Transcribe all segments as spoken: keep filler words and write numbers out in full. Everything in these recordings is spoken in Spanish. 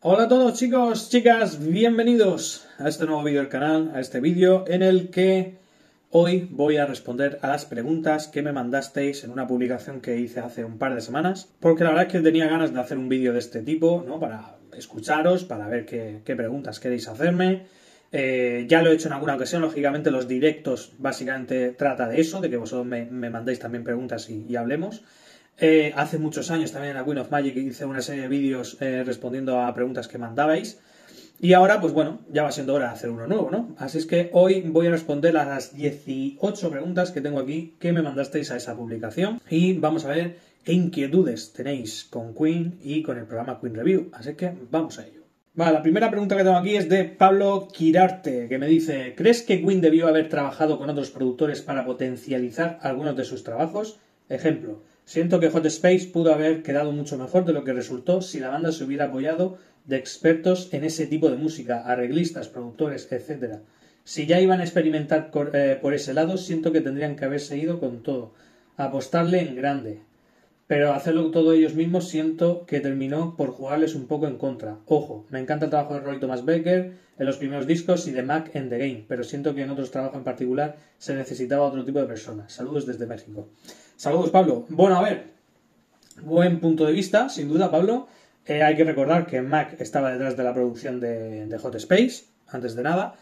Hola a todos chicos, chicas, bienvenidos a este nuevo vídeo del canal, a este vídeo en el que hoy voy a responder a las preguntas que me mandasteis en una publicación que hice hace un par de semanas, porque la verdad es que tenía ganas de hacer un vídeo de este tipo, ¿no? Para escucharos, para ver qué, qué preguntas queréis hacerme. Eh, ya lo he hecho en alguna ocasión, lógicamente los directos básicamente trata de eso, de que vosotros me, me mandéis también preguntas y, y hablemos. Eh, hace muchos años también en la Queen of Magic hice una serie de vídeos eh, respondiendo a preguntas que mandabais. Y ahora, pues bueno, ya va siendo hora de hacer uno nuevo, ¿no? Así es que hoy voy a responder a las dieciocho preguntas que tengo aquí que me mandasteis a esa publicación. Y vamos a ver qué inquietudes tenéis con Queen y con el programa Queen Review. Así que vamos a ello. Vale, la primera pregunta que tengo aquí es de Pablo Quirarte, que me dice: ¿crees que Queen debió haber trabajado con otros productores para potencializar algunos de sus trabajos? Ejemplo: siento que Hot Space pudo haber quedado mucho mejor de lo que resultó si la banda se hubiera apoyado de expertos en ese tipo de música, arreglistas, productores, etcétera. Si ya iban a experimentar por, eh, por ese lado, siento que tendrían que haberse ido con todo, apostarle en grande. Pero hacerlo todo ellos mismos siento que terminó por jugarles un poco en contra. Ojo, me encanta el trabajo de Roy Thomas Baker en los primeros discos y de Mac en The Game, pero siento que en otros trabajos en particular se necesitaba otro tipo de personas. Saludos desde México. Saludos, Pablo. Bueno, a ver, buen punto de vista, sin duda, Pablo. Eh, hay que recordar que Mac estaba detrás de la producción de, de Hot Space, antes de nada.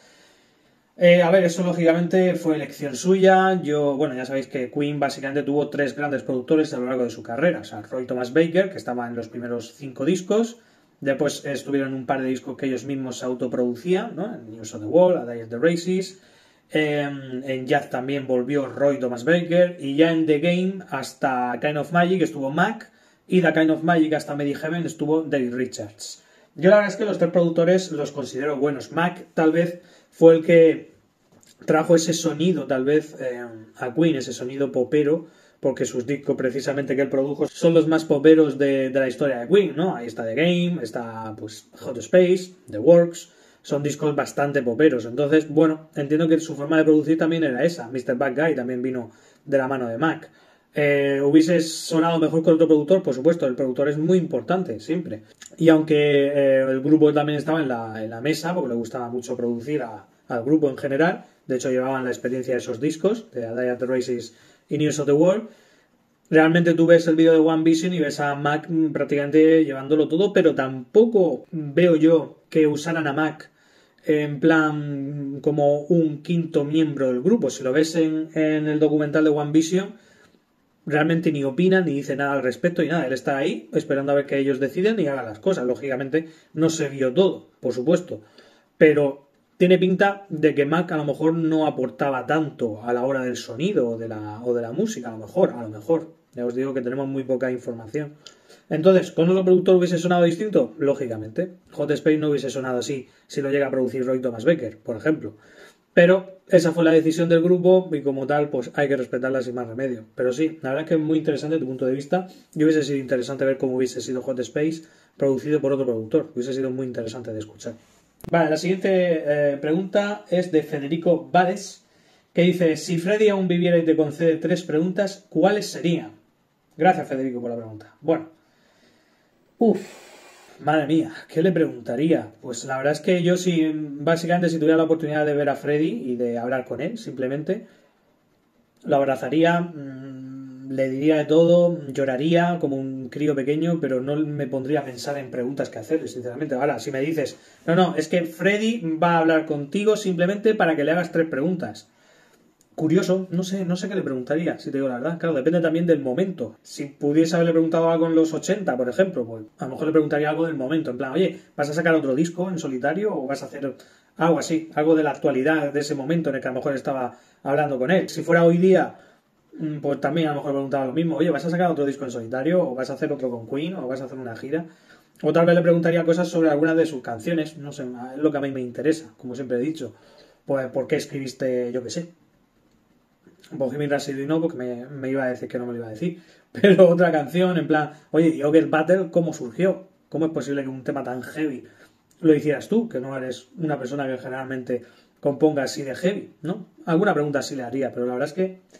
Eh, a ver, eso lógicamente fue elección suya. Yo, bueno, ya sabéis que Queen básicamente tuvo tres grandes productores a lo largo de su carrera. O sea, Roy Thomas Baker, que estaba en los primeros cinco discos. Después estuvieron un par de discos que ellos mismos se autoproducían, ¿no? En News of the Wall, A Day at the Races. Eh, en Jazz también volvió Roy Thomas Baker. Y ya en The Game, hasta Kind of Magic, estuvo Mac. Y The Kind of Magic hasta Mediheaven estuvo David Richards. Yo la verdad es que los tres productores los considero buenos. Mac tal vez fue el que trajo ese sonido, tal vez, eh, a Queen, ese sonido popero, porque sus discos precisamente que él produjo son los más poperos de, de la historia de Queen, ¿no? Ahí está The Game, está pues Hot Space, The Works, son discos bastante poperos. Entonces, bueno, entiendo que su forma de producir también era esa. mister Bad Guy también vino de la mano de Mac. Eh, ¿Hubiese sonado mejor con otro productor? Por supuesto, el productor es muy importante, siempre. Y aunque eh, el grupo también estaba en la, en la mesa, porque le gustaba mucho producir a, al grupo en general, de hecho llevaban la experiencia de esos discos, de A Day at the Races y News of the World, realmente tú ves el vídeo de One Vision y ves a Mac prácticamente llevándolo todo, pero tampoco veo yo que usaran a Mac en plan como un quinto miembro del grupo. Si lo ves en, en el documental de One Vision, realmente ni opina ni dice nada al respecto y nada, él está ahí esperando a ver que ellos deciden y hagan las cosas. Lógicamente no se vio todo, por supuesto, pero tiene pinta de que Mac a lo mejor no aportaba tanto a la hora del sonido o de la, o de la música, a lo mejor, a lo mejor. Ya os digo que tenemos muy poca información. Entonces, ¿con otro productor hubiese sonado distinto? Lógicamente. Hot Space no hubiese sonado así si lo llega a producir Roy Thomas Baker, por ejemplo. Pero esa fue la decisión del grupo y como tal, pues hay que respetarla sin más remedio. Pero sí, la verdad es que es muy interesante tu punto de vista. Y hubiese sido interesante ver cómo hubiese sido Hot Space producido por otro productor. Hubiese sido muy interesante de escuchar. Vale, la siguiente eh, pregunta es de Federico Vales, que dice: si Freddy aún viviera y te concede tres preguntas, ¿cuáles serían? Gracias, Federico, por la pregunta. Bueno, uff, madre mía, ¿qué le preguntaría? Pues la verdad es que yo, si básicamente si tuviera la oportunidad de ver a Freddy y de hablar con él, simplemente lo abrazaría, mmm, le diría de todo, lloraría como un crío pequeño, pero no me pondría a pensar en preguntas que hacerle, sinceramente. Ahora, si me dices, no, no, es que Freddy va a hablar contigo simplemente para que le hagas tres preguntas. Curioso, no sé, no sé qué le preguntaría, si te digo la verdad. Claro, depende también del momento. Si pudiese haberle preguntado algo en los ochenta, por ejemplo, pues a lo mejor le preguntaría algo del momento, en plan, oye, ¿vas a sacar otro disco en solitario o vas a hacer algo así, algo de la actualidad de ese momento en el que a lo mejor estaba hablando con él? Si fuera hoy día, pues también a lo mejor le preguntaba lo mismo, oye, ¿vas a sacar otro disco en solitario o vas a hacer otro con Queen o vas a hacer una gira? O tal vez le preguntaría cosas sobre algunas de sus canciones, no sé, es lo que a mí me interesa, como siempre he dicho. Pues, ¿por qué escribiste, yo qué sé, Bohemian Rhapsody? No, porque me, me iba a decir que no me lo iba a decir. Pero otra canción, en plan, oye, ¿y Ogre Battle cómo surgió? ¿Cómo es posible que un tema tan heavy lo hicieras tú? Que no eres una persona que generalmente componga así de heavy, ¿no? Alguna pregunta sí le haría, pero la verdad es que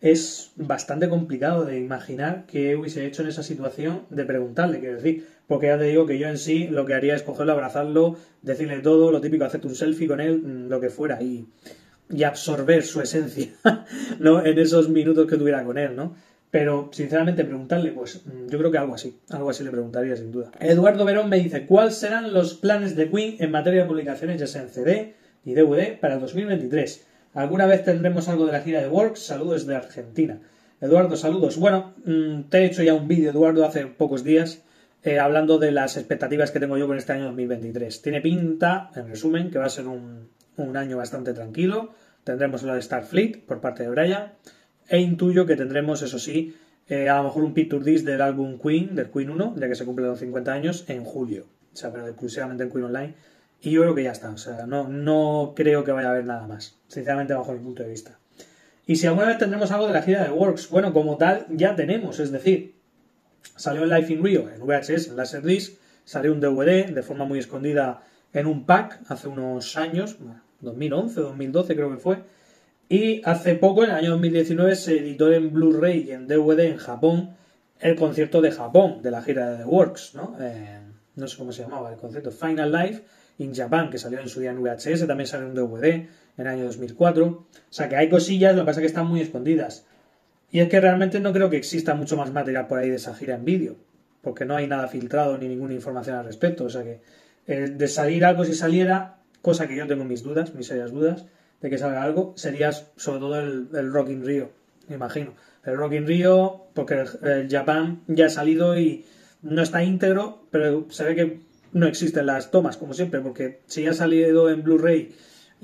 es bastante complicado de imaginar qué hubiese hecho en esa situación de preguntarle, quiero decir, porque ya te digo que yo en sí lo que haría es cogerlo, abrazarlo, decirle todo, lo típico, hacerte un selfie con él, lo que fuera, y, y absorber su esencia, ¿no? En esos minutos que tuviera con él, ¿no? Pero, sinceramente, preguntarle, pues yo creo que algo así, algo así le preguntaría sin duda. Eduardo Verón me dice, ¿cuáles serán los planes de Queen en materia de publicaciones, ya sea en C D y D V D, para el dos mil veintitrés? ¿Alguna vez tendremos algo de la gira de Works? Saludos desde Argentina. Eduardo, saludos. Bueno, te he hecho ya un vídeo, Eduardo, hace pocos días, eh, hablando de las expectativas que tengo yo con este año dos mil veintitrés. Tiene pinta, en resumen, que va a ser un, un año bastante tranquilo. Tendremos la de Starfleet por parte de Brian. E intuyo que tendremos, eso sí, eh, a lo mejor un picture disc del álbum Queen, del Queen uno, ya que se cumplen los cincuenta años, en julio. O sea, pero exclusivamente en Queen Online. Y yo creo que ya está. O sea, no, no creo que vaya a haber nada más. Sinceramente, bajo mi punto de vista. Y si alguna vez tendremos algo de la gira de Works, bueno, como tal, ya tenemos. Es decir, salió en Live in Rio, en V H S, en Laserdisc. Salió un D V D de forma muy escondida en un pack hace unos años, dos mil once, dos mil doce creo que fue. Y hace poco, en el año dos mil diecinueve, se editó en Blu-ray y en D V D en Japón el concierto de Japón, de la gira de The Works, ¿no? Eh, no sé cómo se llamaba el concierto, Final Live in Japan, que salió en su día en V H S, también salió en D V D en el año dos mil cuatro. O sea que hay cosillas, lo que pasa es que están muy escondidas. Y es que realmente no creo que exista mucho más material por ahí de esa gira en vídeo, porque no hay nada filtrado ni ninguna información al respecto. O sea que eh, de salir algo, si saliera, cosa que yo tengo mis dudas, mis serias dudas, de que salga algo, sería sobre todo el, el Rock in Rio, me imagino. El Rock in Rio, porque el, el Japan ya ha salido y no está íntegro, pero se ve que no existen las tomas, como siempre, porque si ya ha salido en Blu-ray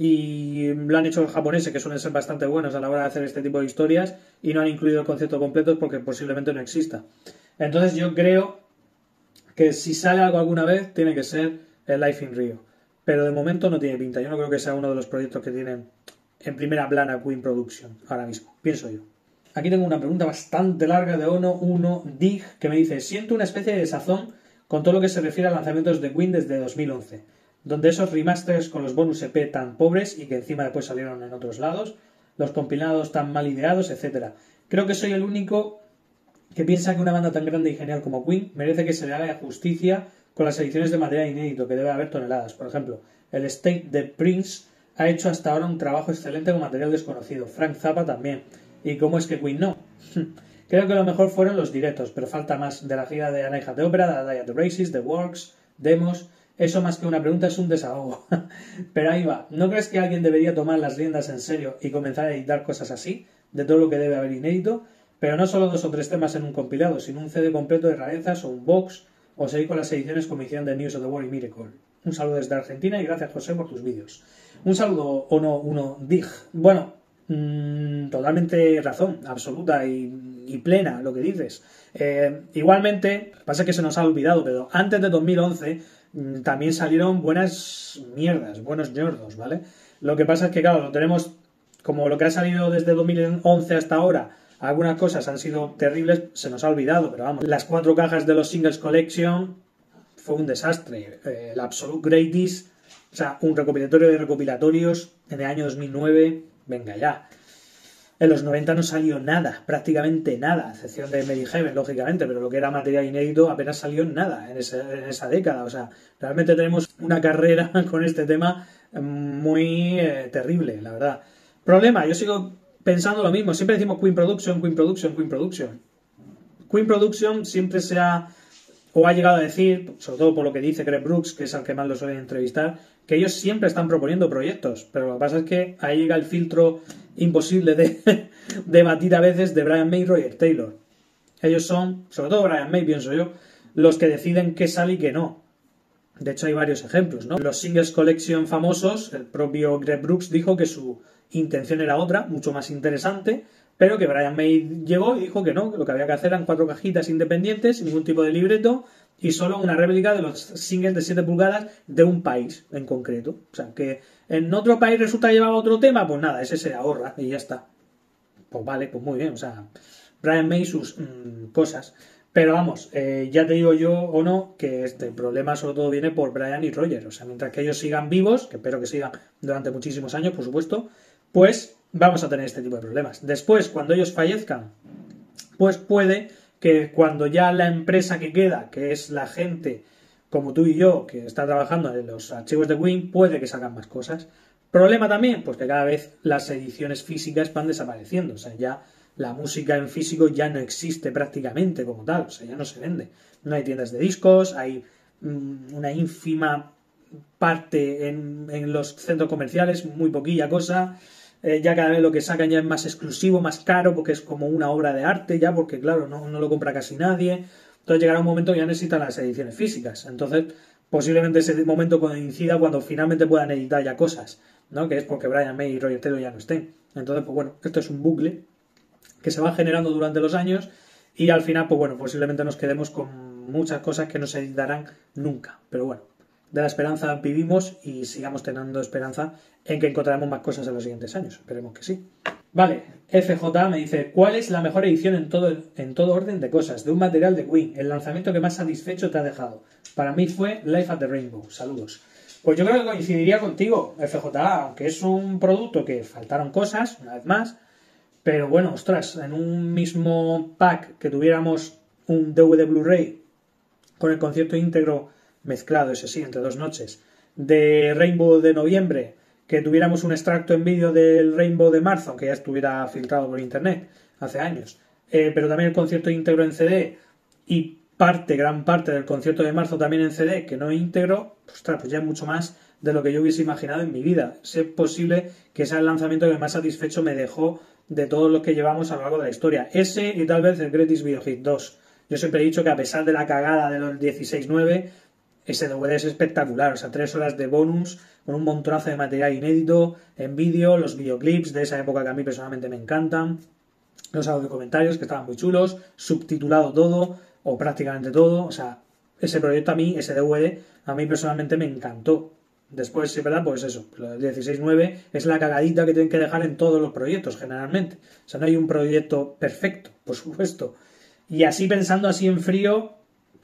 y lo han hecho los japoneses, que suelen ser bastante buenos a la hora de hacer este tipo de historias, y no han incluido el concierto completo, es porque posiblemente no exista. Entonces yo creo que si sale algo alguna vez, tiene que ser el Live in Rio. Pero de momento no tiene pinta. Yo no creo que sea uno de los proyectos que tienen en primera plana Queen Production ahora mismo, pienso yo. Aquí tengo una pregunta bastante larga de Ono uno Dig que me dice: siento una especie de desazón con todo lo que se refiere a lanzamientos de Queen desde dos mil once, donde esos remasters con los bonus E P tan pobres y que encima después salieron en otros lados, los compilados tan mal ideados, etcétera. Creo que soy el único que piensa que una banda tan grande y genial como Queen merece que se le haga justicia con las ediciones de material inédito, que debe haber toneladas. Por ejemplo, el State de Prince ha hecho hasta ahora un trabajo excelente con material desconocido. Frank Zappa también. ¿Y cómo es que Queen no? Creo que lo mejor fueron los directos, pero falta más de la gira de Anaheim de Opera, de la Day at the Races, The Works, demos. Eso más que una pregunta es un desahogo. Pero ahí va. ¿No crees que alguien debería tomar las riendas en serio y comenzar a editar cosas así, de todo lo que debe haber inédito? Pero no solo dos o tres temas en un compilado, sino un C D completo de rarezas o un box, o seguir con las ediciones como hicieron de News of the World y Miracle. Un saludo desde Argentina y gracias, José, por tus vídeos. Un saludo, Ono uno Dig. Bueno, mmm, totalmente razón, absoluta y, y plena lo que dices. Eh, igualmente, pasa que se nos ha olvidado, pero antes de dos mil once mmm, también salieron buenas mierdas, buenos ñordos, ¿vale? Lo que pasa es que, claro, lo tenemos como lo que ha salido desde dos mil once hasta ahora. Algunas cosas han sido terribles, se nos ha olvidado, pero vamos, las cuatro cajas de los Singles Collection fue un desastre. Eh, el Absolute Greatest, o sea, un recopilatorio de recopilatorios en el año dos mil nueve, venga ya. En los noventa no salió nada, prácticamente nada, a excepción de Mary Heaven, lógicamente, pero lo que era material inédito apenas salió nada en, ese, en esa década. O sea, realmente tenemos una carrera con este tema muy eh, terrible, la verdad. Problema, yo sigo pensando lo mismo, siempre decimos Queen Production, Queen Production, Queen Production. Queen Production siempre se ha, o ha llegado a decir, sobre todo por lo que dice Greg Brooks, que es al que más lo suelen entrevistar, que ellos siempre están proponiendo proyectos, pero lo que pasa es que ahí llega el filtro imposible de, de batir a veces de Brian May y Roger Taylor. Ellos son, sobre todo Brian May, pienso yo, los que deciden qué sale y qué no. De hecho hay varios ejemplos, ¿no? Los Singles Collection famosos, el propio Greg Brooks dijo que su intención era otra, mucho más interesante, pero que Brian May llegó y dijo que no, que lo que había que hacer eran cuatro cajitas independientes, sin ningún tipo de libreto, y solo una réplica de los singles de siete pulgadas de un país en concreto. O sea, que en otro país resulta que llevaba otro tema, pues nada, ese se ahorra y ya está. Pues vale, pues muy bien, o sea, Brian May sus mmm, cosas. Pero vamos, eh, ya te digo yo o no que este problema sobre todo viene por Brian y Roger. O sea, mientras que ellos sigan vivos, que espero que sigan durante muchísimos años, por supuesto, pues vamos a tener este tipo de problemas. Después, cuando ellos fallezcan, pues puede que cuando ya la empresa que queda, que es la gente como tú y yo, que está trabajando en los archivos de Win, puede que sacan más cosas. Problema también, pues que cada vez las ediciones físicas van desapareciendo. O sea, ya la música en físico ya no existe prácticamente como tal. O sea, ya no se vende. No hay tiendas de discos, hay mmm, una ínfima parte en, en los centros comerciales, muy poquilla cosa. Eh, ya cada vez lo que sacan ya es más exclusivo, más caro, porque es como una obra de arte ya, porque claro, no, no lo compra casi nadie. Entonces llegará un momento que ya necesitan las ediciones físicas. Entonces, posiblemente ese momento coincida cuando finalmente puedan editar ya cosas, ¿no? Que es porque Brian May y Roger Taylor ya no estén. Entonces, pues bueno, esto es un bucle que se va generando durante los años y al final, pues bueno, posiblemente nos quedemos con muchas cosas que no se editarán nunca. Pero bueno, de la esperanza vivimos y sigamos teniendo esperanza en que encontraremos más cosas en los siguientes años. Esperemos que sí. Vale, F J me dice, ¿cuál es la mejor edición en todo, en todo orden de cosas de un material de Queen? El lanzamiento que más satisfecho te ha dejado. Para mí fue Life at the Rainbow. Saludos. Pues yo creo que coincidiría contigo, F J A, aunque es un producto que faltaron cosas, una vez más, pero bueno, ostras, en un mismo pack que tuviéramos un D V D Blu-ray con el concierto íntegro mezclado, eso sí, entre dos noches, de Rainbow de noviembre, que tuviéramos un extracto en vídeo del Rainbow de marzo, que ya estuviera filtrado por internet hace años, eh, pero también el concierto íntegro en C D y parte, gran parte del concierto de marzo también en C D, que no íntegro, ostras, pues ya es mucho más de lo que yo hubiese imaginado en mi vida. Es posible que sea el lanzamiento que más satisfecho me dejó de todos los que llevamos a lo largo de la historia. Ese y tal vez el Greatest Video Hit dos. Yo siempre he dicho que a pesar de la cagada de los dieciséis nueve, ese D V D es espectacular. O sea, tres horas de bonus con un montonazo de material inédito en vídeo, los videoclips de esa época que a mí personalmente me encantan, los audio comentarios que estaban muy chulos, subtitulado todo, o prácticamente todo. O sea, ese proyecto a mí, ese D V D, a mí personalmente me encantó. Después, sí, ¿verdad? Pues eso, el dieciséis nueve es la cagadita que tienen que dejar en todos los proyectos, generalmente. O sea, no hay un proyecto perfecto, por supuesto. Y así pensando así en frío,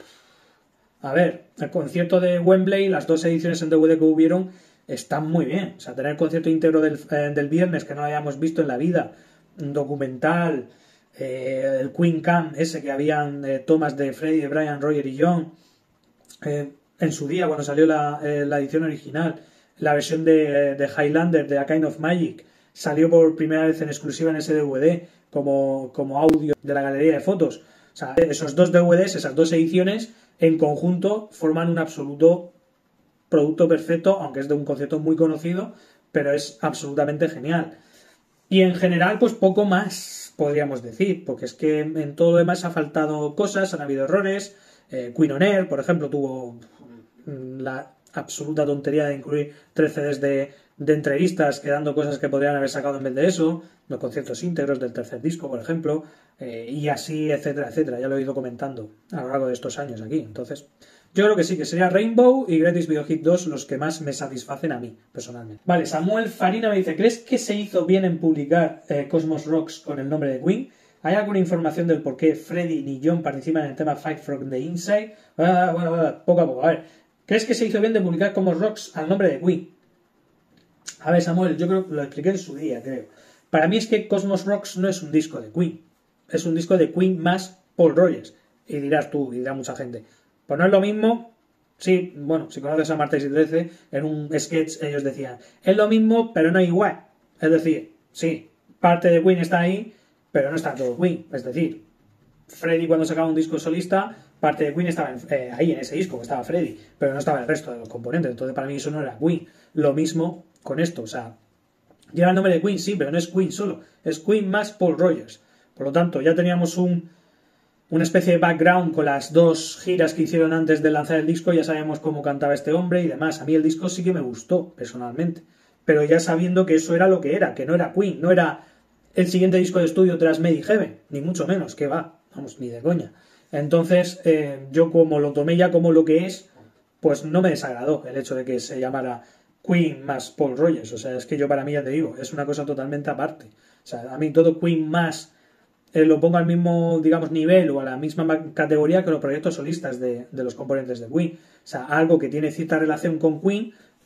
a ver, el concierto de Wembley, las dos ediciones en D V D que hubieron, están muy bien. O sea, tener el concierto íntegro del, eh, del viernes, que no lo hayamos visto en la vida, un documental, eh, el Queen Cam, ese que habían eh, tomas de Freddie, de Brian, Roger y John, eh, en su día, cuando salió la, eh, la edición original, la versión de, de Highlander, de A Kind of Magic, salió por primera vez en exclusiva en ese D V D, como, como audio de la galería de fotos. O sea, esos dos D V Ds, esas dos ediciones, en conjunto, forman un absoluto producto perfecto, aunque es de un concierto muy conocido, pero es absolutamente genial. Y en general, pues poco más podríamos decir, porque es que en todo lo demás ha faltado cosas, han habido errores. Eh, Queen on Air, por ejemplo, tuvo la absoluta tontería de incluir tres C Ds de, de entrevistas, quedando cosas que podrían haber sacado en vez de eso, los conciertos íntegros del tercer disco, por ejemplo, eh, y así, etcétera, etcétera. Ya lo he ido comentando a lo largo de estos años aquí. Entonces, yo creo que sí, que sería Rainbow y Greatest Video Hit dos los que más me satisfacen a mí, personalmente. Vale, Samuel Farina me dice, ¿crees que se hizo bien en publicar eh, Cosmos Rocks con el nombre de Queen? ¿Hay alguna información del por qué Freddie ni John participan en el tema Fight from the Inside? Bueno, bueno, bueno, poco a poco. A ver, ¿crees que se hizo bien de publicar Cosmos Rocks al nombre de Queen? A ver, Samuel, yo creo que lo expliqué en su día, creo. Para mí es que Cosmos Rocks no es un disco de Queen. Es un disco de Queen más Paul Rogers. Y dirás tú, y dirá mucha gente, pues no es lo mismo. Sí, bueno, si conoces a Martes y trece, en un sketch ellos decían, es lo mismo, pero no igual. Es decir, sí, parte de Queen está ahí, pero no está todo Queen. Es decir, Freddie cuando sacaba un disco solista, parte de Queen estaba en, eh, ahí en ese disco, estaba Freddie, pero no estaba el resto de los componentes. Entonces para mí eso no era Queen. Lo mismo con esto, o sea, lleva el nombre de Queen, sí, pero no es Queen solo, es Queen más Paul Rogers. Por lo tanto, ya teníamos un, una especie de background con las dos giras que hicieron antes de lanzar el disco, ya sabíamos cómo cantaba este hombre y demás. A mí el disco sí que me gustó, personalmente, pero ya sabiendo que eso era lo que era, que no era Queen, no era el siguiente disco de estudio tras Made in Heaven, ni mucho menos, que va, vamos, ni de coña. Entonces, eh, yo como lo tomé ya como lo que es, pues no me desagradó el hecho de que se llamara Queen más Paul Rogers. O sea, es que yo para mí, ya te digo, es una cosa totalmente aparte. O sea, a mí todo Queen más eh, lo pongo al mismo, digamos, nivel o a la misma categoría que los proyectos solistas de, de los componentes de Queen. O sea, algo que tiene cierta relación con Queen,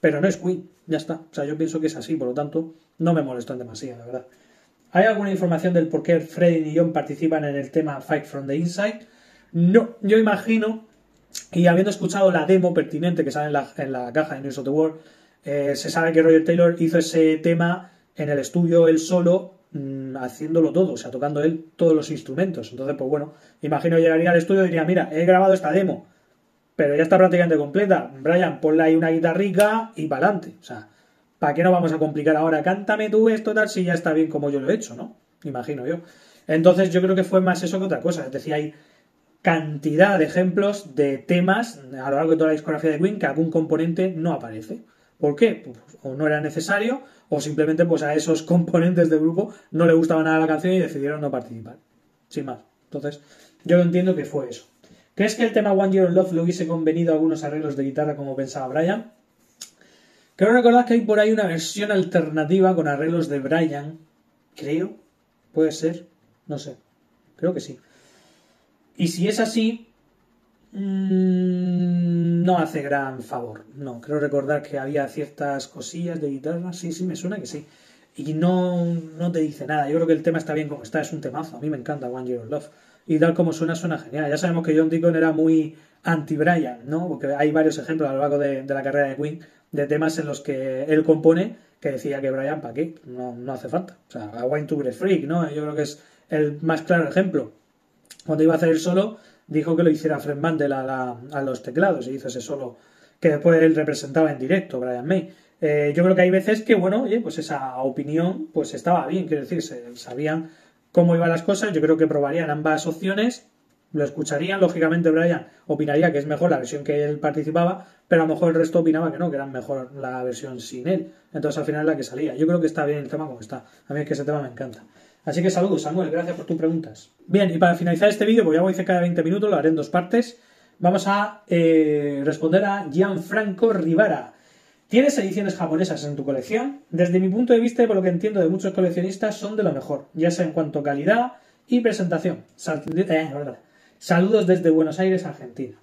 pero no es Queen, ya está. O sea, yo pienso que es así, por lo tanto, no me molestó en demasiado, la verdad. ¿Hay alguna información del por qué Freddy y John participan en el tema Fight from the Inside? No, yo imagino, y habiendo escuchado la demo pertinente que sale en la, en la caja de News of the World, eh, se sabe que Roger Taylor hizo ese tema en el estudio él solo, mmm, haciéndolo todo, o sea, tocando él todos los instrumentos. Entonces, pues bueno, imagino llegaría al estudio y diría, mira, he grabado esta demo, pero ya está prácticamente completa. Brian, ponle ahí una guitarrica y para adelante. O sea, ¿para qué nos vamos a complicar ahora? Cántame tú esto, tal, si ya está bien como yo lo he hecho, ¿no? Imagino yo. Entonces yo creo que fue más eso que otra cosa. Es decir, hay cantidad de ejemplos de temas a lo largo de toda la discografía de Queen que algún componente no aparece. ¿Por qué? Pues, o no era necesario, o simplemente pues a esos componentes del grupo no le gustaba nada la canción y decidieron no participar. Sin más. Entonces, yo entiendo que fue eso. ¿Crees que el tema One Year of Love le hubiese convenido a algunos arreglos de guitarra como pensaba Brian? Creo recordar que hay por ahí una versión alternativa con arreglos de Brian. Creo. Puede ser. No sé. Creo que sí. Y si es así, mmm, no hace gran favor. No, creo recordar que había ciertas cosillas de guitarra. Sí, sí, me suena que sí. Y no, no te dice nada. Yo creo que el tema está bien como está. Es un temazo. A mí me encanta One Year of Love. Y tal como suena, suena genial. Ya sabemos que John Deacon era muy anti-Brian, ¿no? Porque hay varios ejemplos a lo largo de, de la carrera de Queen de temas en los que él compone que decía que Brian, ¿para qué? No, no hace falta. O sea, a Wine to Be Freak, ¿no? Yo creo que es el más claro ejemplo. Cuando iba a hacer el solo, dijo que lo hiciera Fred Mantel a, la, a los teclados y hizo ese solo que después él representaba en directo, Brian May. Eh, yo creo que hay veces que, bueno, oye, pues esa opinión pues estaba bien, quiero decir, se sabían cómo iban las cosas. Yo creo que probarían ambas opciones, lo escucharían. Lógicamente Brian opinaría que es mejor la versión que él participaba, pero a lo mejor el resto opinaba que no, que era mejor la versión sin él. Entonces al final es la que salía. Yo creo que está bien el tema como está. A mí es que ese tema me encanta. Así que saludos, Samuel, gracias por tus preguntas. Bien, y para finalizar este vídeo, pues ya voy cerca de veinte minutos, lo haré en dos partes. Vamos a eh, responder a Gianfranco Rivara. ¿Tienes ediciones japonesas en tu colección? Desde mi punto de vista y por lo que entiendo de muchos coleccionistas, son de lo mejor, ya sea en cuanto a calidad y presentación. Sal eh, Saludos desde Buenos Aires, Argentina.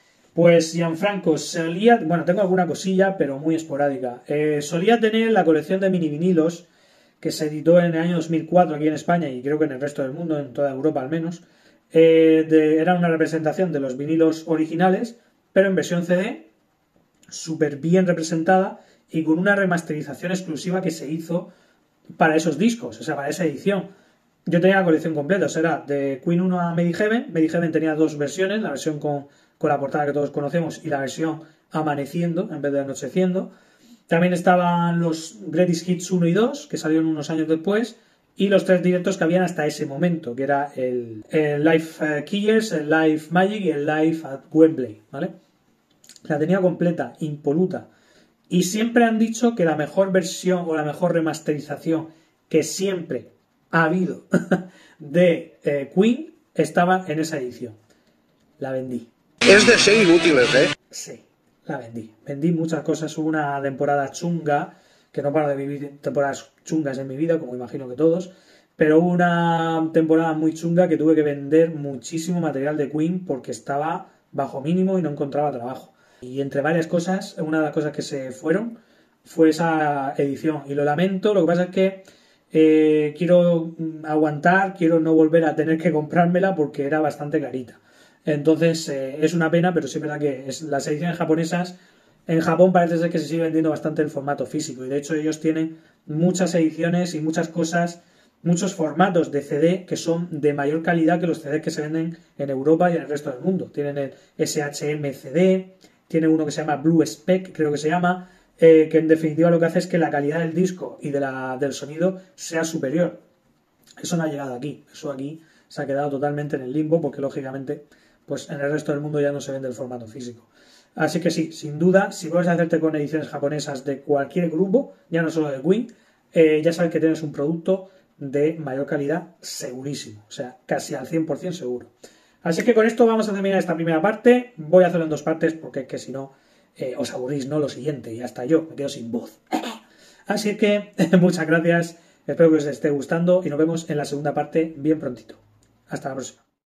Pues Gianfranco, solía... Bueno, tengo alguna cosilla, pero muy esporádica. Eh, solía tener la colección de mini vinilos que se editó en el año dos mil cuatro aquí en España y creo que en el resto del mundo, en toda Europa al menos. Eh, de, era una representación de los vinilos originales, pero en versión C D, súper bien representada y con una remasterización exclusiva que se hizo para esos discos, o sea, para esa edición. Yo tenía la colección completa, o sea, era de Queen uno a Made in Heaven. Made in Heaven tenía dos versiones, la versión con, con la portada que todos conocemos y la versión amaneciendo en vez de anocheciendo. También estaban los Greatest Hits uno y dos, que salieron unos años después, y los tres directos que habían hasta ese momento, que era el, el Live uh, Killers, el Live Magic y el Live at Wembley, ¿vale? La tenía completa, impoluta. Y siempre han dicho que la mejor versión o la mejor remasterización que siempre ha habido de eh, Queen estaba en esa edición. La vendí. Es de ser inútiles, ¿eh? Sí. La vendí. Vendí muchas cosas. Hubo una temporada chunga, que no paro de vivir temporadas chungas en mi vida, como imagino que todos, pero hubo una temporada muy chunga que tuve que vender muchísimo material de Queen porque estaba bajo mínimo y no encontraba trabajo. Y entre varias cosas, una de las cosas que se fueron fue esa edición. Y lo lamento, lo que pasa es que eh, quiero aguantar, quiero no volver a tener que comprármela porque era bastante carita. Entonces eh, es una pena, pero sí es verdad que es, las ediciones japonesas, en Japón parece ser que se sigue vendiendo bastante el formato físico y de hecho ellos tienen muchas ediciones y muchas cosas, muchos formatos de C D que son de mayor calidad que los C D que se venden en Europa y en el resto del mundo. Tienen el S H M C D, tienen uno que se llama Blue Spec, creo que se llama, eh, que en definitiva lo que hace es que la calidad del disco y de la, del sonido sea superior. Eso no ha llegado aquí, eso aquí se ha quedado totalmente en el limbo porque lógicamente pues en el resto del mundo ya no se vende el formato físico. Así que sí, sin duda, si puedes hacerte con ediciones japonesas de cualquier grupo, ya no solo de Queen, eh, ya sabes que tienes un producto de mayor calidad segurísimo, o sea, casi al cien por ciento seguro. Así que con esto vamos a terminar esta primera parte. Voy a hacerlo en dos partes porque es que si no eh, os aburrís, ¿no? Lo siguiente, y hasta yo me quedo sin voz. Así que muchas gracias, espero que os esté gustando y nos vemos en la segunda parte bien prontito. Hasta la próxima.